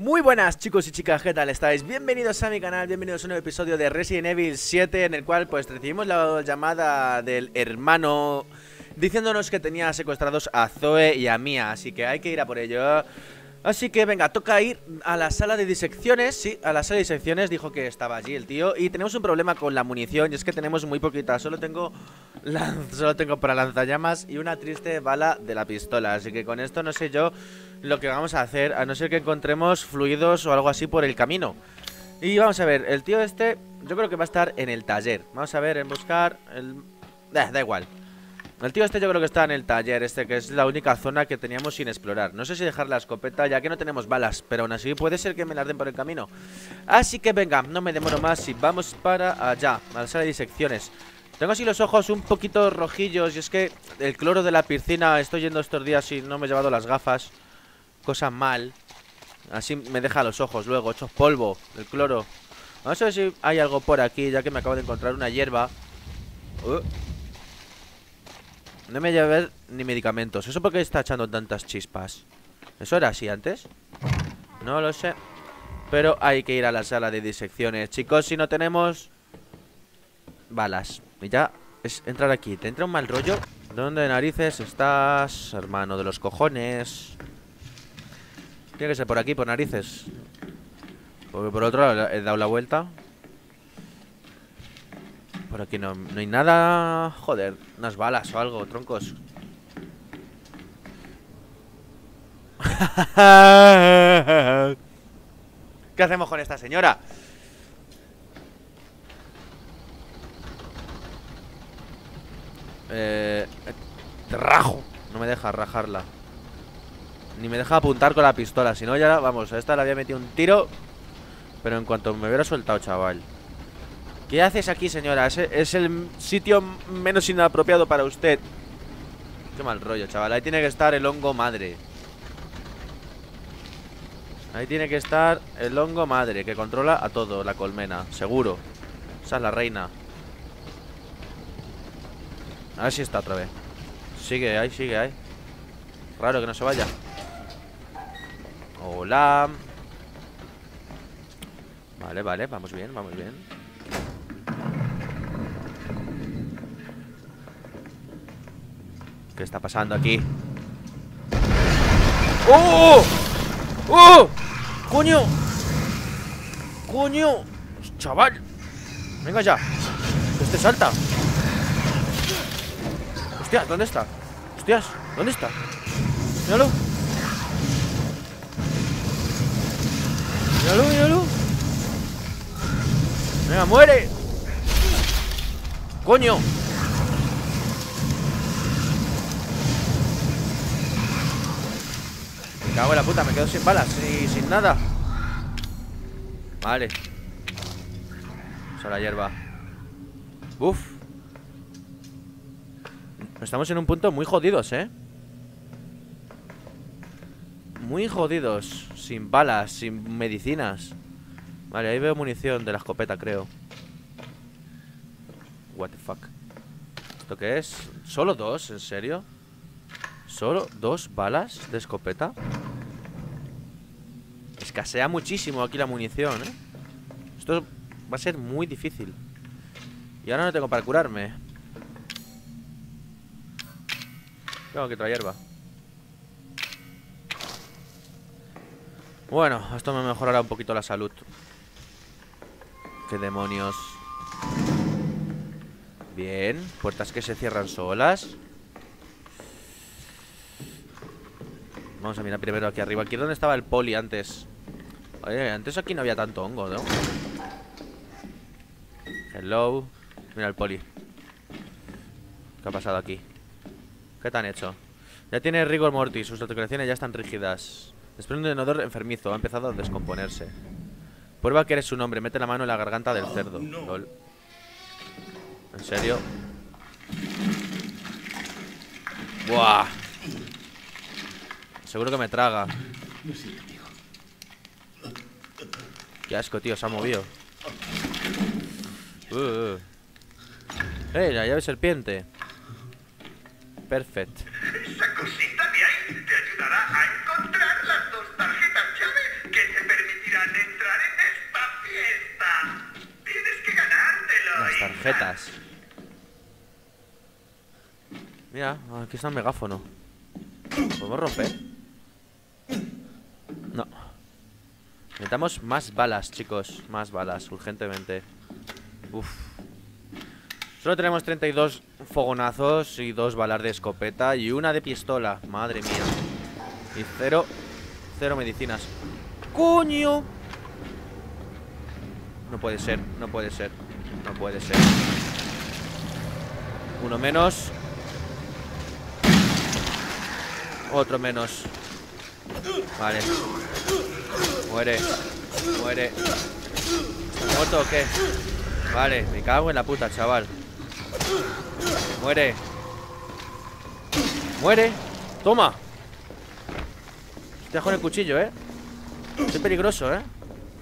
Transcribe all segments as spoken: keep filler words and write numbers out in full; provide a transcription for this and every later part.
Muy buenas chicos y chicas, ¿qué tal estáis? Bienvenidos a mi canal, bienvenidos a un nuevo episodio de Resident Evil siete, en el cual pues recibimos la llamada del hermano diciéndonos que tenía secuestrados a Zoe y a Mia, así que hay que ir a por ello. Así que venga, toca ir a la sala de disecciones. Sí, a la sala de disecciones, dijo que estaba allí el tío. Y tenemos un problema con la munición, y es que tenemos muy poquita. Solo tengo Solo tengo para lanzallamas y una triste bala de la pistola. Así que con esto no sé yo lo que vamos a hacer, a no ser que encontremos fluidos o algo así por el camino. Y vamos a ver, el tío este yo creo que va a estar en el taller. Vamos a ver, en buscar el... Eh, da igual. El tío este yo creo que está en el taller este, que es la única zona que teníamos sin explorar. No sé si dejar la escopeta, ya que no tenemos balas, pero aún así puede ser que me las den por el camino. Así que venga, no me demoro más y vamos para allá, a la sala de disecciones. Tengo así los ojos un poquito rojillos, y es que el cloro de la piscina, estoy yendo estos días y no me he llevado las gafas. Cosa mal. Así me deja los ojos luego, hechos polvo, el cloro. Vamos a ver si hay algo por aquí, ya que me acabo de encontrar una hierba. uh. No me llevé ni medicamentos. ¿Eso por qué está echando tantas chispas? ¿Eso era así antes? No lo sé. Pero hay que ir a la sala de disecciones, chicos, si no tenemos balas. Y ya es entrar aquí. ¿Te entra un mal rollo? ¿Dónde narices estás, hermano de los cojones? Tiene que ser por aquí, por narices. Porque por otro lado he dado la vuelta. Por aquí no, no hay nada. Joder, unas balas o algo, troncos. ¿Qué hacemos con esta señora? Eh, te rajo. No me deja rajarla. Ni me deja apuntar con la pistola. Si no ya, vamos, a esta le había metido un tiro. Pero en cuanto me hubiera soltado, chaval. ¿Qué haces aquí, señora? Es, es el sitio menos inapropiado para usted. Qué mal rollo, chaval. Ahí tiene que estar el hongo madre. Ahí tiene que estar el hongo madre, que controla a todo, la colmena, seguro. Esa es la reina. A ver si está otra vez. Sigue ahí, sigue ahí. Raro que no se vaya. Hola. Vale, vale, vamos bien, vamos bien. ¿Qué está pasando aquí? ¡Oh! ¡Oh! ¡Coño! ¡Coño! ¡Chaval! Venga ya. Este salta. Hostias, ¿dónde está? Hostias, ¿dónde está? Míralo. Míralo, míralo. Venga, muere. ¡Coño! Me cago en la puta, me quedo sin balas y sin nada. Vale. Vamos a la hierba. Uf. Estamos en un punto muy jodidos, ¿eh? Muy jodidos. Sin balas, sin medicinas. Vale, ahí veo munición de la escopeta, creo. What the fuck. ¿Esto qué es? ¿Solo dos? ¿En serio? ¿Solo dos balas de escopeta? Escasea muchísimo aquí la munición, ¿eh? Esto va a ser muy difícil. Y ahora no tengo para curarme. Tengo que traer hierba. Bueno, esto me mejorará un poquito la salud. ¿Qué demonios? Bien, puertas que se cierran solas. Vamos a mirar primero aquí arriba. Aquí es donde estaba el poli antes. Oye, antes aquí no había tanto hongo, ¿no? Hello. Mira el poli. ¿Qué ha pasado aquí? ¿Qué te han hecho? Ya tiene rigor mortis. Sus articulaciones ya están rígidas. Desprende un odor enfermizo. Ha empezado a descomponerse. Prueba que eres su nombre. Mete la mano en la garganta del cerdo. Lol. ¿En serio? Buah. Seguro que me traga. Qué asco, tío, se ha movido. uh, uh. ¡Eh, la llave serpiente! Perfecto. Esa cosita de ahí te ayudará a encontrar las dos tarjetas llave que te permiten tarjetas. Mira, aquí está el megáfono. ¿Podemos romper? No. Necesitamos más balas, chicos. Más balas, urgentemente. Uf. Solo tenemos treinta y dos fogonazos y dos balas de escopeta y una de pistola. Madre mía. Y cero, cero medicinas. ¡Coño! No puede ser, no puede ser. No puede ser. Uno menos. Otro menos. Vale. Muere. Muere. ¿Está muerto o qué? Vale, me cago en la puta, chaval. Muere. Muere. Toma. Te dejo en el cuchillo, eh. Es peligroso, eh.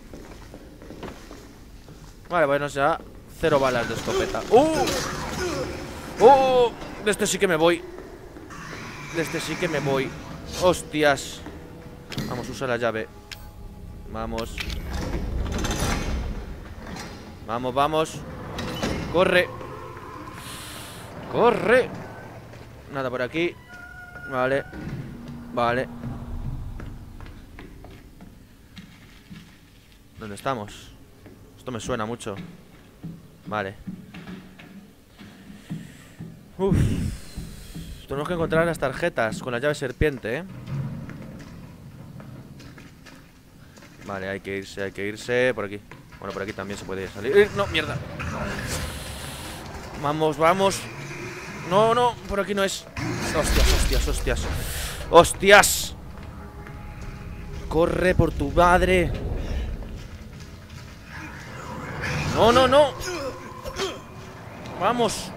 Vale, bueno, ya cero balas de escopeta. ¡Uh! ¡Uh! De este sí que me voy. De este sí que me voy. Hostias. Vamos, usa la llave. Vamos. Vamos, vamos. Corre. Corre. Nada por aquí. Vale. Vale. ¿Dónde estamos? Esto me suena mucho. Vale. Uf. Tenemos que encontrar las tarjetas con la llave serpiente, ¿eh? Vale, hay que irse, hay que irse. Por aquí. Bueno, por aquí también se puede salir. ¡Eh! ¡No, mierda! Vamos, vamos. No, no, por aquí no es. Hostias, hostias, hostias. ¡Hostias! Corre por tu madre. No, no, no. Vamos.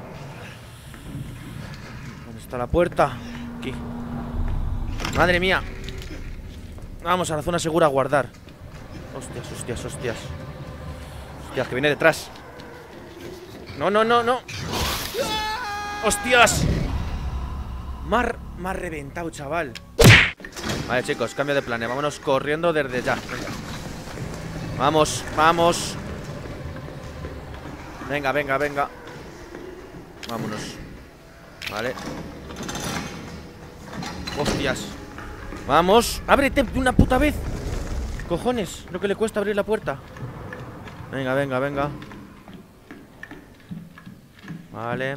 ¿Dónde está la puerta? Aquí. Madre mía. Vamos a la zona segura a guardar. Hostias, hostias, hostias. Hostias, que viene detrás. No, no, no, no. Hostias. Me ha, me ha reventado, chaval. Vale, chicos, cambio de planes. Vámonos corriendo desde ya. Venga. Vamos, vamos. Venga, venga, venga. Vámonos. Vale. Hostias. Vamos. Ábrete de una puta vez. Cojones, lo que le cuesta abrir la puerta. Venga, venga, venga. Vale.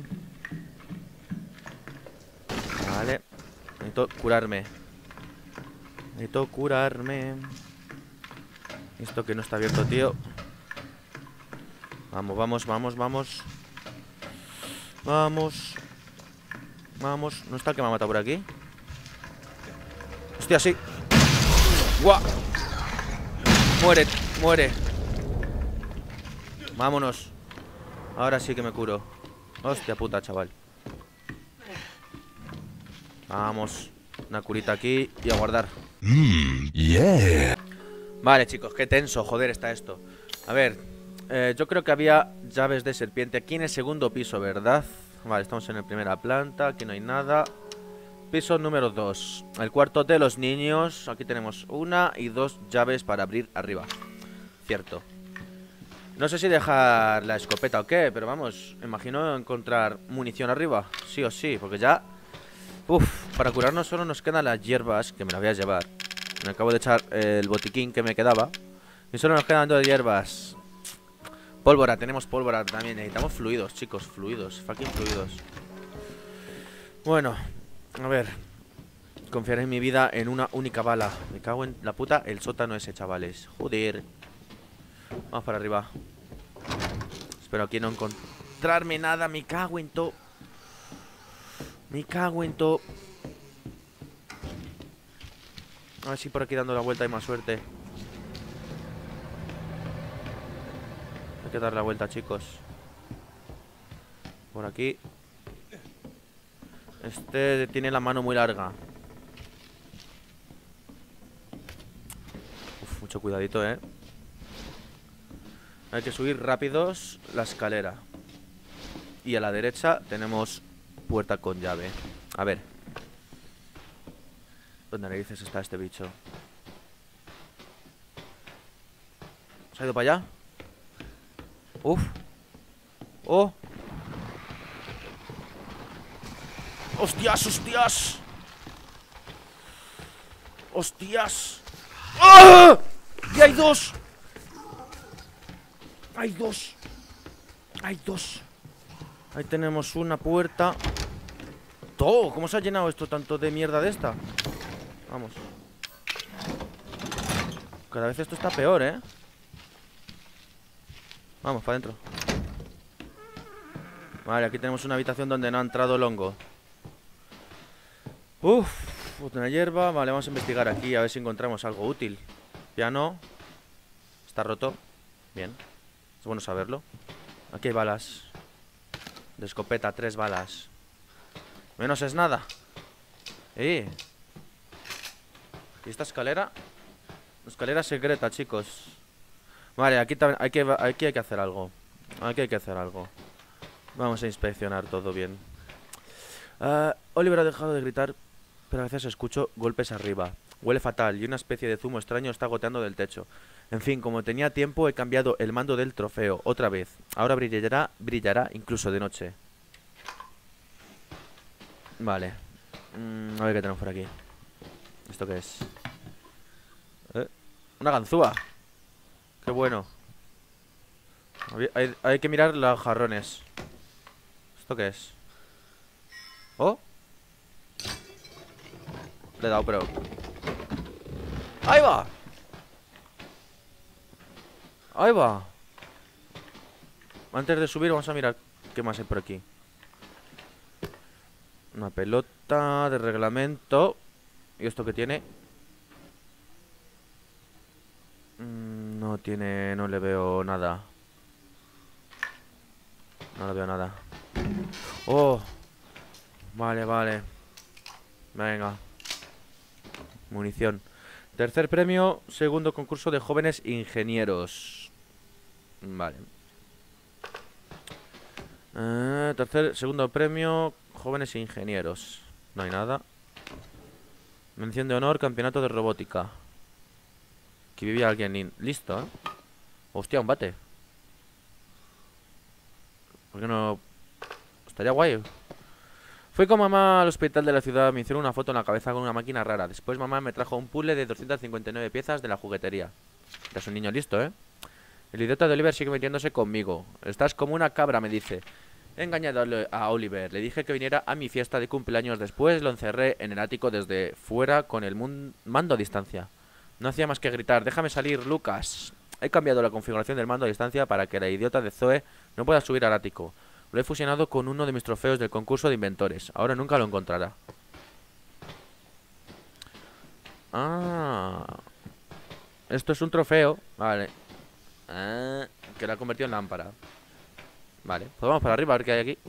Vale. Necesito curarme. Necesito curarme. Esto que no está abierto, tío. Vamos, vamos, vamos, vamos. Vamos. Vamos. ¿No está el que me ha matado por aquí? Hostia, sí. ¡Guau! Muere, muere. Vámonos. Ahora sí que me curo. Hostia puta, chaval. Vamos. Una curita aquí y a guardar. Mmm, yeah. Vale, chicos, qué tenso, joder, está esto. A ver, eh, yo creo que había llaves de serpiente aquí en el segundo piso, ¿verdad? Vale, estamos en la primera planta. Aquí no hay nada. Piso número dos. El cuarto de los niños. Aquí tenemos una y dos llaves para abrir arriba. Cierto. No sé si dejar la escopeta o qué, pero vamos, imagino encontrar munición arriba. Sí o sí, porque ya... Uf, para curarnos solo nos quedan las hierbas, que me las voy a llevar. Me acabo de echar el botiquín que me quedaba. Y solo nos quedan dos hierbas. Pólvora, tenemos pólvora también. Necesitamos fluidos, chicos, fluidos, fucking fluidos. Bueno, a ver. Confiaré en mi vida en una única bala. Me cago en la puta el sótano ese, chavales. Joder. Vamos para arriba. Espero aquí no encontrarme nada. Me cago en todo. Me cago en todo. A ver si por aquí dando la vuelta hay más suerte. Hay que dar la vuelta, chicos. Por aquí. Este tiene la mano muy larga. Uf, mucho cuidadito, eh. Hay que subir rápidos la escalera. Y a la derecha tenemos puerta con llave. A ver. ¿Dónde narices está este bicho? ¿Se ha ido para allá? Uf. ¡Oh! ¡Hostias, hostias! ¡Hostias! ¡Ah! ¡Y hay dos! ¡Hay dos! ¡Hay dos! Ahí tenemos una puerta. ¡Todo! ¿Cómo se ha llenado esto tanto de mierda de esta? Vamos. Cada vez esto está peor, ¿eh? Vamos, para adentro. Vale, aquí tenemos una habitación donde no ha entrado el hongo. Uf, una hierba. Vale, vamos a investigar aquí a ver si encontramos algo útil. Piano. Está roto. Bien. Es bueno saberlo. Aquí hay balas. De escopeta, tres balas. Menos es nada. Eh. ¿Y esta escalera? Escalera secreta, chicos. Vale, aquí también hay que, aquí hay que hacer algo. Aquí hay que hacer algo. Vamos a inspeccionar todo bien. uh, Oliver ha dejado de gritar, pero a veces escucho golpes arriba. Huele fatal y una especie de zumo extraño está goteando del techo. En fin, como tenía tiempo, he cambiado el mando del trofeo otra vez. Ahora brillará, brillará incluso de noche. Vale. mm, A ver qué tenemos por aquí. ¿Esto qué es? ¿Eh? Una ganzúa. Qué bueno. Hay, hay que mirar los jarrones. ¿Esto qué es? ¿Oh? Le he dado, pero... ¡Ahí va! ¡Ahí va! Antes de subir vamos a mirar qué más hay por aquí. Una pelota de reglamento. ¿Y esto qué tiene? Mm, no tiene... No le veo nada. No le veo nada. ¡Oh! Vale, vale. Venga. Munición. Tercer premio, segundo concurso de jóvenes ingenieros. Vale. eh, Tercer, segundo premio, jóvenes ingenieros. No hay nada. Mención de honor, campeonato de robótica. Aquí vivía alguien. Listo, ¿eh? Hostia, un bate. ¿Por qué no? Estaría guay. Fui con mamá al hospital de la ciudad. Me hicieron una foto en la cabeza con una máquina rara. Después mamá me trajo un puzzle de doscientas cincuenta y nueve piezas de la juguetería. Es un niño listo, ¿eh? El idiota de Oliver sigue metiéndose conmigo. Estás como una cabra, me dice. He engañado a Oliver. Le dije que viniera a mi fiesta de cumpleaños. Después lo encerré en el ático desde fuera con el mando a distancia. No hacía más que gritar: déjame salir, Lucas. He cambiado la configuración del mando a distancia para que la idiota de Zoe no pueda subir al ático. Lo he fusionado con uno de mis trofeos del concurso de inventores. Ahora nunca lo encontrará. Ah. Esto es un trofeo. Vale. Ah, que lo ha convertido en lámpara. Vale, pues vamos para arriba a ver qué hay aquí.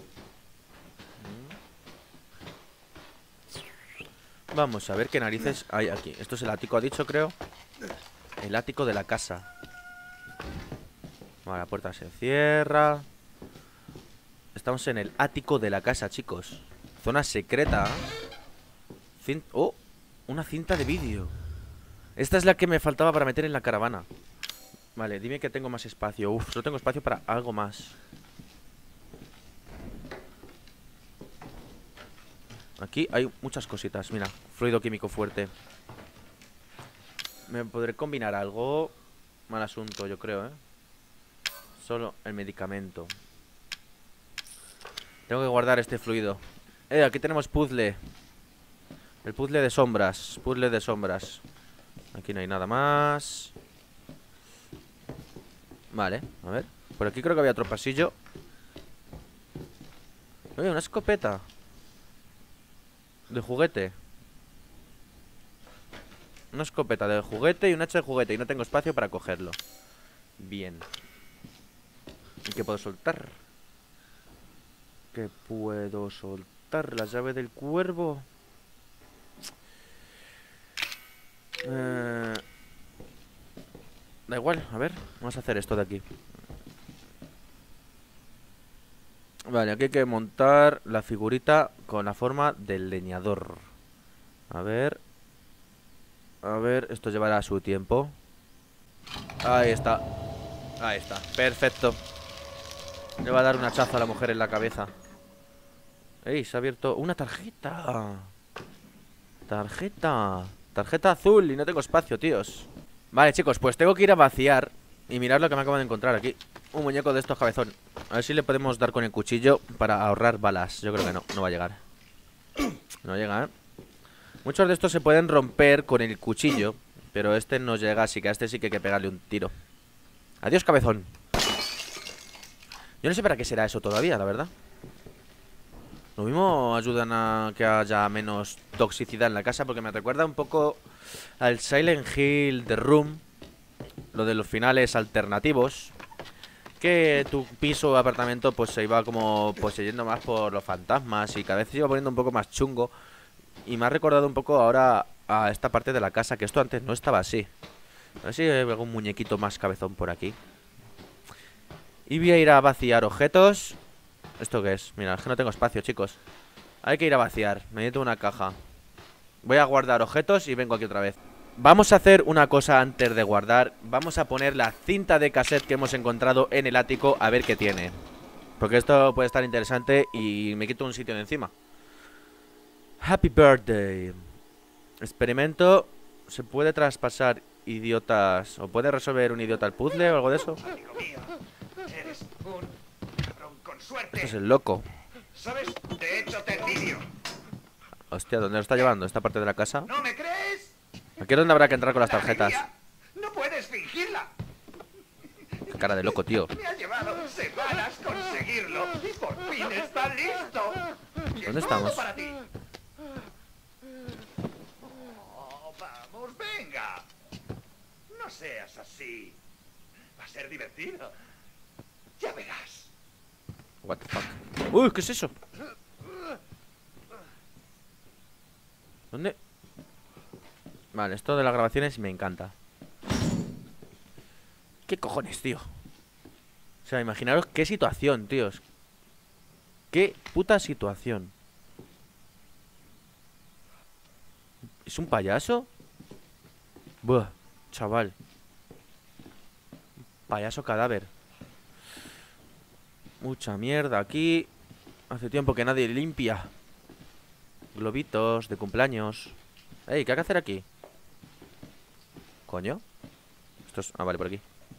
Vamos a ver qué narices hay aquí. Esto es el ático, ha dicho, creo. El ático de la casa. Vale, la puerta se cierra. Estamos en el ático de la casa, chicos. Zona secreta. Cin oh, una cinta de vídeo. Esta es la que me faltaba para meter en la caravana. Vale, dime que tengo más espacio. Uf, solo tengo espacio para algo más. Aquí hay muchas cositas. Mira, fluido químico fuerte. ¿Me podré combinar algo? Mal asunto, yo creo, ¿eh? Solo el medicamento. Tengo que guardar este fluido. Eh, aquí tenemos puzzle. El puzzle de sombras. Puzzle de sombras. Aquí no hay nada más. Vale, a ver. Por aquí creo que había otro pasillo. Oye, una escopeta de juguete. Una escopeta de juguete y un hacha de juguete. Y no tengo espacio para cogerlo. Bien. ¿Y qué puedo soltar? ¿Qué puedo soltar? La llave del cuervo. Eh... Da igual, a ver. Vamos a hacer esto de aquí. Vale, aquí hay que montar la figurita con la forma del leñador. A ver. A ver, esto llevará su tiempo. Ahí está. Ahí está, perfecto. Le va a dar un hachazo a la mujer en la cabeza. ¡Ey! Se ha abierto una tarjeta. Tarjeta. Tarjeta azul y no tengo espacio, tíos. Vale, chicos, pues tengo que ir a vaciar. Y mirad lo que me acabo de encontrar aquí. Un muñeco de estos cabezón. A ver si le podemos dar con el cuchillo para ahorrar balas. Yo creo que no, no va a llegar. No llega, ¿eh? Muchos de estos se pueden romper con el cuchillo, pero este no llega, así que a este sí que hay que pegarle un tiro. Adiós, cabezón. Yo no sé para qué será eso todavía, la verdad. Lo mismo ayudan a que haya menos toxicidad en la casa, porque me recuerda un poco al Silent Hill The Room, lo de los finales alternativos, que tu piso o apartamento pues se iba como poseyendo más por los fantasmas y cada vez se iba poniendo un poco más chungo. Y me ha recordado un poco ahora a esta parte de la casa, que esto antes no estaba así. A ver si hay algún muñequito más cabezón por aquí. Y voy a ir a vaciar objetos. ¿Esto qué es? Mira, es que no tengo espacio, chicos. Hay que ir a vaciar, me necesito una caja. Voy a guardar objetos y vengo aquí otra vez. Vamos a hacer una cosa antes de guardar. Vamos a poner la cinta de cassette que hemos encontrado en el ático, a ver qué tiene. Porque esto puede estar interesante y me quito un sitio de encima. Happy birthday. Experimento. ¿Se puede traspasar idiotas? ¿O puede resolver un idiota el puzzle o algo de eso? Amigo mío, eres un cabrón con suerte. Este es el loco. ¿Sabes? De hecho, te envidio. Hostia, ¿dónde lo está llevando? ¿Esta parte de la casa? ¿No me crees? Aquí es donde habrá que entrar con las La tarjetas. alegría. No puedes fingirla. Qué cara de loco, tío. Me ha llevado semanas conseguirlo y por fin está listo. Y es ¿Dónde todo estamos? para ti. Oh, vamos, venga. No seas así. Va a ser divertido. Ya verás. What the fuck. Uy, ¿qué es eso? ¿Dónde? Vale, esto de las grabaciones me encanta. ¿Qué cojones, tío? O sea, imaginaros qué situación, tíos. Qué puta situación. ¿Es un payaso? Buah, chaval. Payaso cadáver. Mucha mierda aquí. Hace tiempo que nadie limpia. Globitos de cumpleaños. Ey, ¿qué hay que hacer aquí? ¿Coño? Esto es... Ah, vale, por aquí.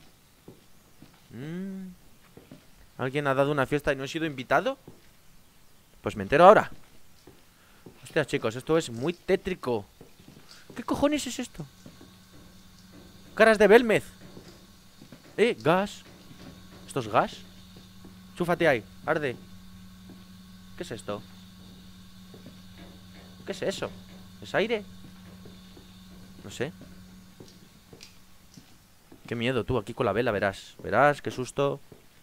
mm. ¿Alguien ha dado una fiesta y no he sido invitado? Pues me entero ahora. Hostia, chicos, esto es muy tétrico. ¿Qué cojones es esto? Caras de Belmez. Eh, gas. ¿Esto es gas? Chúfate ahí, arde. ¿Qué es esto? ¿Qué es eso? ¿Es aire? No sé. Qué miedo, tú, aquí con la vela, verás. Verás, qué susto.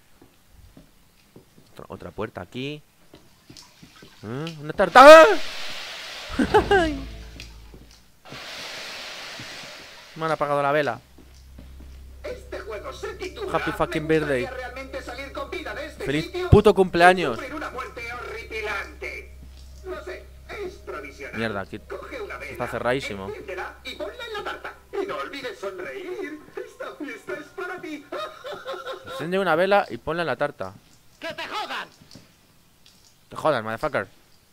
Otra, otra puerta aquí. ¿Eh? ¡Una tarta! Me han apagado la vela. Este juego se titula Happy fucking "Me gustaría birthday". realmente salir con vida de este ¡Feliz sitio puto y cumpleaños! sufrir una muerte horripilante. No sé, es provisional. Mierda, aquí Coge una vela, está cerradísimo. enciéndela y ponla en la tarta. Y no olvides sonreír. Esta fiesta es para ti. Enciende una vela y ponla en la tarta. ¡Que te jodan! Te jodas, motherfucker.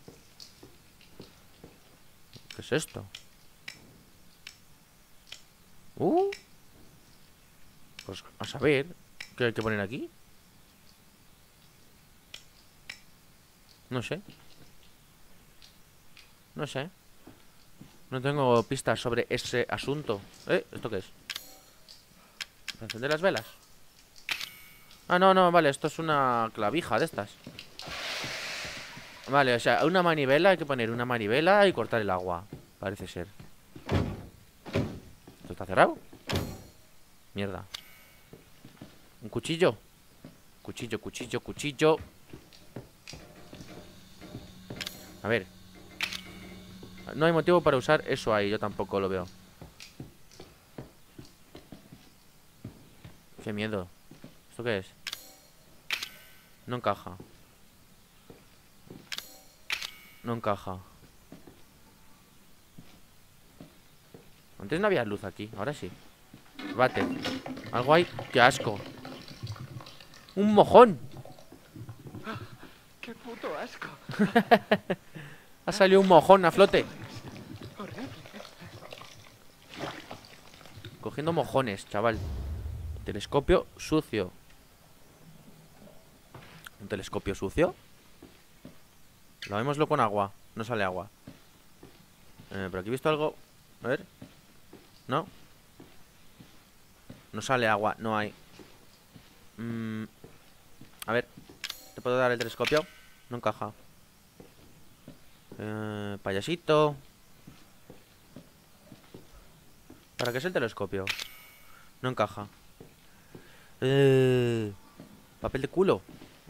¿Qué es esto? Uh. Pues a saber. ¿Qué hay que poner aquí? No sé. No sé. No tengo pistas sobre ese asunto. ¿Eh? ¿Esto qué es? ¿Para encender las velas? Ah, no, no, vale. Esto es una clavija de estas. Vale, o sea, una manivela. Hay que poner una manivela y cortar el agua. Parece ser. ¿Esto está cerrado? Mierda. Un cuchillo. Cuchillo, cuchillo, cuchillo. A ver. No hay motivo para usar eso ahí. Yo tampoco lo veo. Qué miedo. ¿Esto qué es? No encaja. No encaja. Antes no había luz aquí. Ahora sí. Bate. Algo hay. ¡Qué asco! ¡Un mojón! ¡Qué puto asco! Ha salido un mojón a flote. Horrible. Cogiendo mojones, chaval. Telescopio sucio. ¿Un telescopio sucio? Lavémoslo con agua. No sale agua. Eh, pero aquí he visto algo. A ver. No. No sale agua, no hay. Mm, a ver. ¿Te puedo dar el telescopio? No encaja. Eh, payasito. ¿Para qué es el telescopio? No encaja. Eh, papel de culo.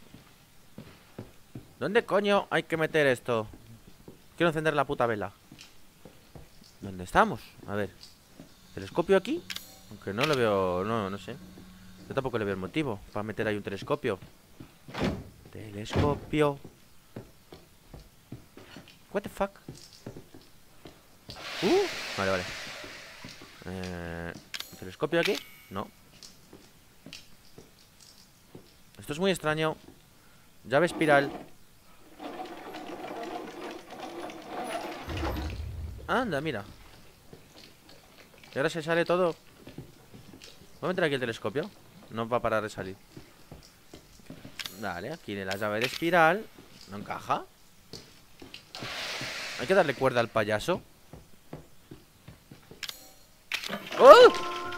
¿Dónde coño hay que meter esto? Quiero encender la puta vela. ¿Dónde estamos? A ver. ¿Telescopio aquí? Aunque no lo veo... No, no sé. Yo tampoco le veo el motivo para meter ahí un telescopio. Telescopio. What the fuck? Uh, vale, vale. Eh, ¿telescopio aquí? No. Esto es muy extraño. Llave espiral. Anda, mira. Y ahora se sale todo. Voy a meter aquí el telescopio. No va a parar de salir. Vale, aquí la llave de espiral. No encaja. Hay que darle cuerda al payaso. ¡Oh!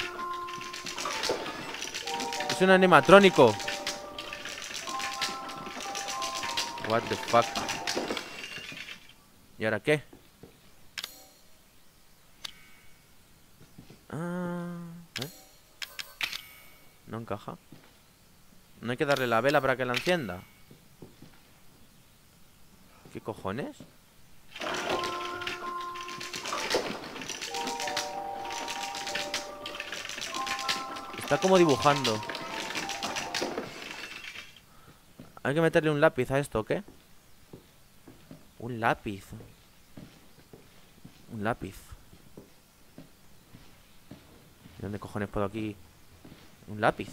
Es un animatrónico. What the fuck. ¿Y ahora qué? Ah, ¿eh? No encaja. No hay que darle la vela para que la encienda. ¿Qué cojones? Está como dibujando. Hay que meterle un lápiz a esto, ¿o qué? Un lápiz. Un lápiz. ¿Y dónde cojones puedo aquí? Un lápiz.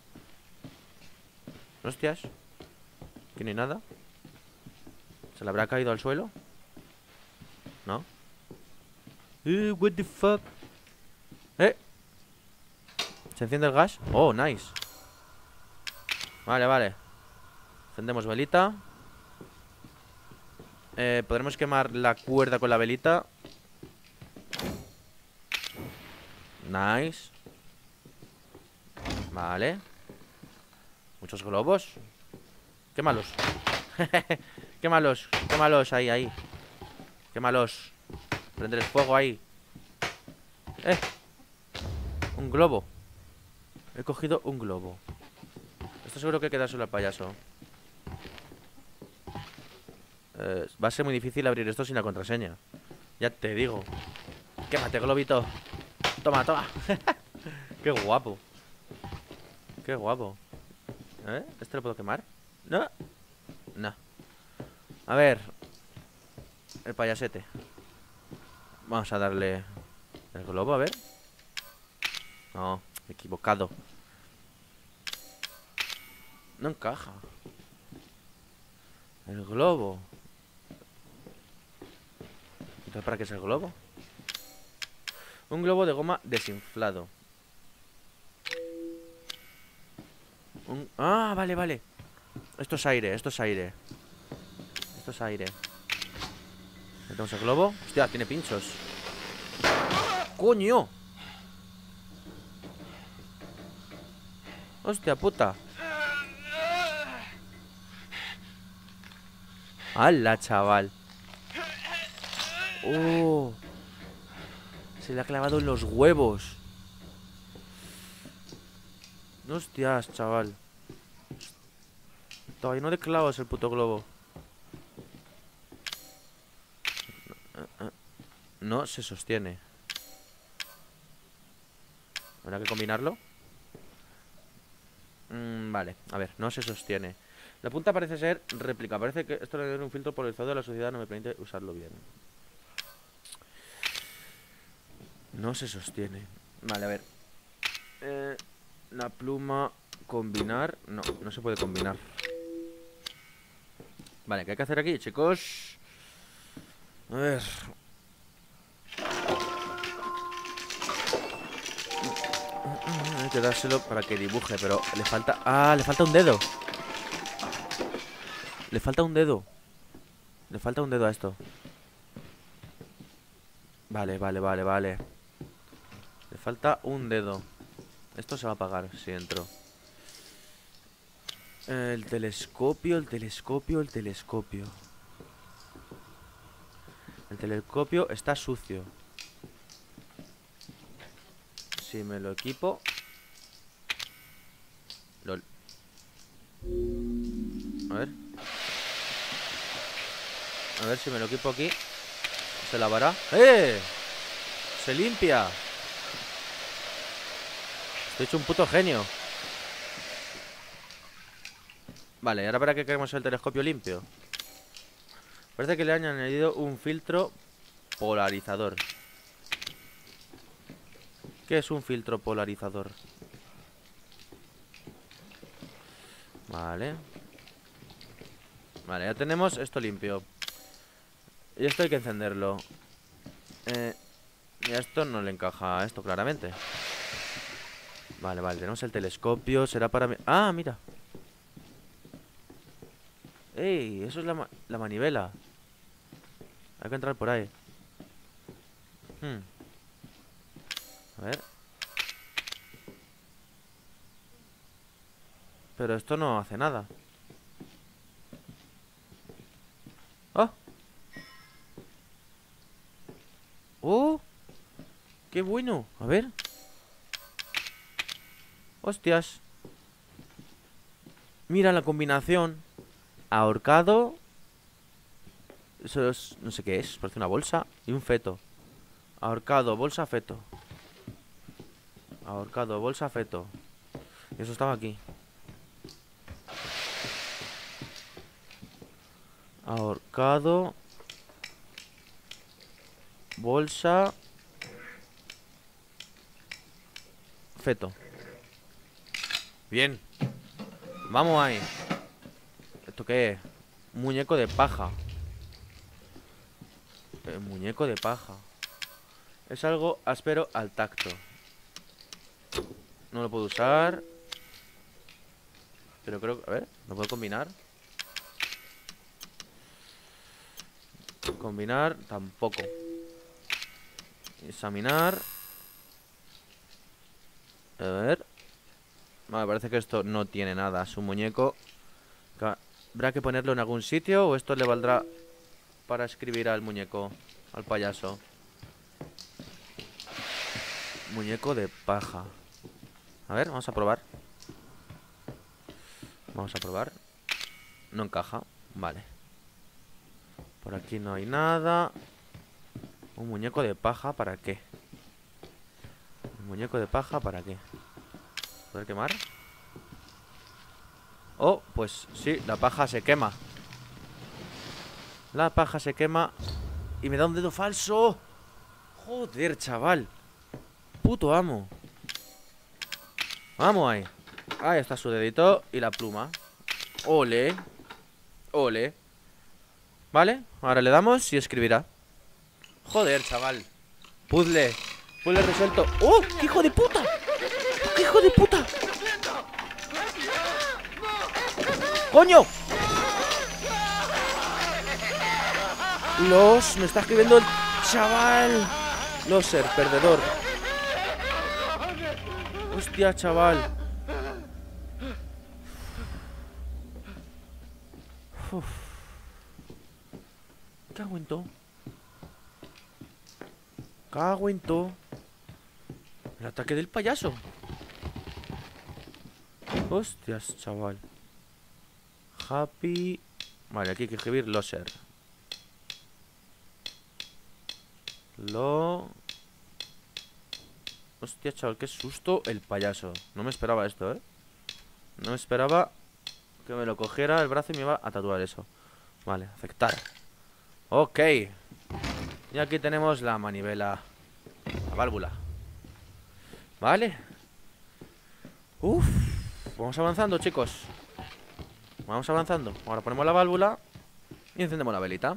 Hostias. Aquí no hay nada. ¿Se le habrá caído al suelo? ¿No? Uh, what the fuck. ¿Eh? ¿Se enciende el gas? Oh, nice. Vale, vale. Encendemos velita. Eh, podremos quemar la cuerda con la velita. Nice. Vale. Muchos globos. Quémalos. Quémalos. Quémalos ahí, ahí. Quémalos. Prenderles fuego ahí. Eh. Un globo. He cogido un globo. Esto seguro que queda solo al payaso. Eh, va a ser muy difícil abrir esto sin la contraseña. Ya te digo. Quémate, globito. Toma, toma. Qué guapo. Qué guapo. ¿Eh? ¿Este lo puedo quemar? No. No. A ver. El payasete. Vamos a darle el globo, a ver. No, equivocado. No encaja. El globo. Entonces, ¿para qué es el globo? Un globo de goma desinflado. Un... Ah, vale, vale. Esto es aire, esto es aire. Esto es aire. Metemos el globo. Hostia, tiene pinchos. ¡Coño! Hostia puta. ¡Hala, chaval! ¡Oh! Se le ha clavado en los huevos. Hostias, chaval. Todavía no le clavas el puto globo. No se sostiene. ¿Habrá que combinarlo? Mm, vale, a ver, no se sostiene. La punta parece ser réplica. Parece que esto le da un filtro polarizado de la sociedad. No me permite usarlo bien. No se sostiene. Vale, a ver. Eh, la pluma. Combinar. No, no se puede combinar. Vale, ¿qué hay que hacer aquí, chicos? A ver. Hay que dárselo para que dibuje, pero le falta... Ah, le falta un dedo. Le falta un dedo. Le falta un dedo a esto. Vale, vale, vale, vale. Le falta un dedo. Esto se va a apagar si entro. El telescopio, el telescopio, el telescopio. El telescopio está sucio. Si me lo equipo... LOL. A ver. A ver si me lo equipo aquí. ¿Se lavará? ¡Eh! ¡Se limpia! Estoy hecho un puto genio. Vale, ahora para qué queremos el telescopio limpio. Parece que le han añadido un filtro polarizador. ¿Qué es un filtro polarizador? Vale. Vale, ya tenemos esto limpio. Y esto hay que encenderlo. Eh, y a esto no le encaja a esto claramente. Vale, vale, tenemos el telescopio. Será para... mi- Ah, mira. ¡Ey! Eso es la, ma la manivela. Hay que entrar por ahí. Hmm. A ver. Pero esto no hace nada. ¡Ah! ¡Oh! ¡Qué bueno! A ver. ¡Hostias! Mira la combinación. Ahorcado. Eso es... no sé qué es. Parece una bolsa. Y un feto. Ahorcado, bolsa, feto. Ahorcado, bolsa, feto. Y eso estaba aquí. Ahorcado. Bolsa. Feto. Bien. Vamos ahí. ¿Esto qué es? Muñeco de paja. El muñeco de paja. Es algo áspero al tacto. No lo puedo usar. Pero creo que... A ver, ¿lo puedo combinar? Combinar, tampoco. Examinar. A ver. Vale, parece que esto no tiene nada. Es un muñeco. ¿Habrá que ponerlo en algún sitio o esto le valdrá para escribir al muñeco, al payaso? Muñeco de paja. A ver, vamos a probar. Vamos a probar. No encaja, vale. Por aquí no hay nada. Un muñeco de paja, ¿para qué? Un muñeco de paja, ¿para qué? ¿Poder quemar? Oh, pues sí, la paja se quema. La paja se quema y me da un dedo falso. Joder, chaval. Puto amo. Vamos ahí. Ahí está su dedito y la pluma. Ole. Ole. Vale, ahora le damos y escribirá. Joder, chaval. Puzzle. Puzzle resuelto. ¡Oh! ¡Qué hijo de puta! ¡Qué hijo de puta! ¡Coño! Los... Me está escribiendo el chaval. Loser, perdedor. Hostia, chaval. Uf. Cago en todo. Cago en todo. El ataque del payaso. Hostias, chaval. Happy. Vale, aquí hay que escribir loser. Lo... Hostia, chaval, qué susto el payaso. No me esperaba esto, ¿eh? No me esperaba que me lo cogiera el brazo y me iba a tatuar eso. Vale, aceptar. Ok. Y aquí tenemos la manivela. La válvula. Vale. Uf. Vamos avanzando, chicos. Vamos avanzando. Ahora ponemos la válvula. Y encendemos la velita.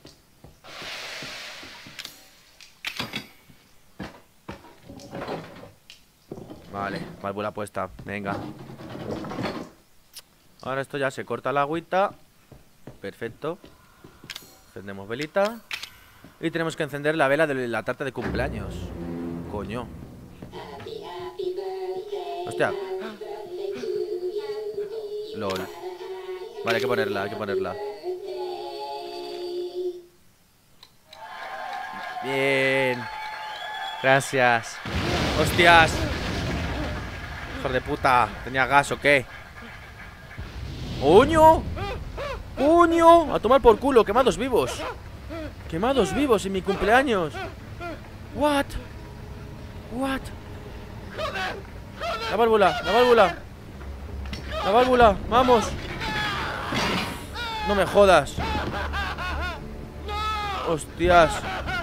Vale, válvula puesta. Venga. Ahora esto ya se corta la agüita. Perfecto. Encendemos velita. Y tenemos que encender la vela de la tarta de cumpleaños. Coño. Hostia. LOL. Vale, hay que ponerla, hay que ponerla. Bien. Gracias. Hostias. Hijo de puta. ¿Tenía gas o qué? ¡Coño! ¡Coño! A tomar por culo, quemados vivos. Quemados vivos en mi cumpleaños. What? What? La válvula, la válvula. La válvula, vamos. No me jodas. Hostias.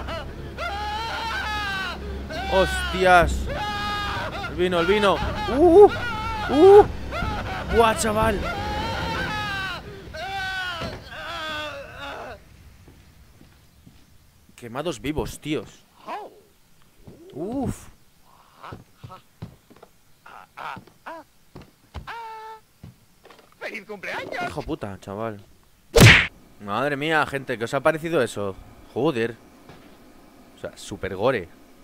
Hostias. El vino, el vino. Uh, uh. Buah, chaval. Quemados vivos, tíos. Uf. ¡Feliz cumpleaños! Hijo puta, chaval. Madre mía, gente, ¿qué os ha parecido eso? Joder. O sea, super gore.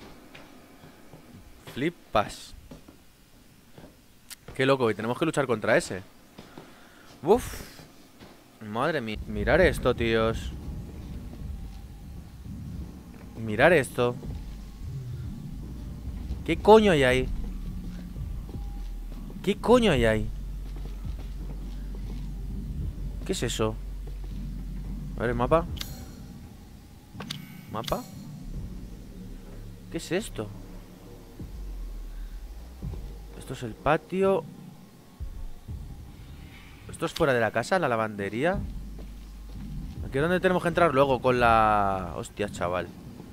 Flipas. Qué loco, y tenemos que luchar contra ese. Uf. Madre mía. Mirar esto, tíos. Mirar esto. ¿Qué coño hay ahí? ¿Qué coño hay ahí? ¿Qué es eso? A ver el mapa. ¿Mapa? ¿Qué es esto? Esto es el patio. Esto es fuera de la casa, la lavandería. Aquí es donde tenemos que entrar luego con la... Hostia, chaval.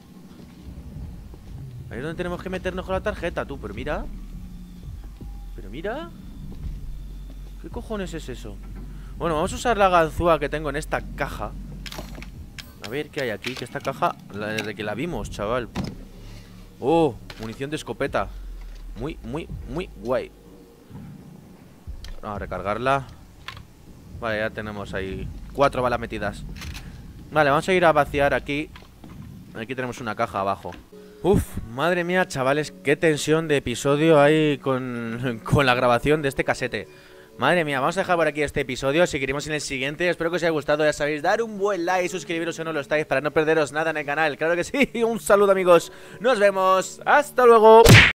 Ahí es donde tenemos que meternos con la tarjeta, tú. Pero mira. Pero mira. ¿Qué cojones es eso? Bueno, vamos a usar la ganzúa que tengo en esta caja. A ver qué hay aquí. Que esta caja, desde que la vimos, chaval. Oh, munición de escopeta. Muy, muy, muy guay. Vamos a recargarla. Vale, ya tenemos ahí cuatro balas metidas. Vale, vamos a ir a vaciar aquí. Aquí tenemos una caja abajo. Uf, madre mía, chavales, qué tensión de episodio hay con, con la grabación de este casete. Madre mía, vamos a dejar por aquí este episodio. Seguiremos en el siguiente. Espero que os haya gustado. Ya sabéis, dar un buen like, suscribiros si no lo estáis para no perderos nada en el canal. Claro que sí. Un saludo, amigos. Nos vemos. Hasta luego.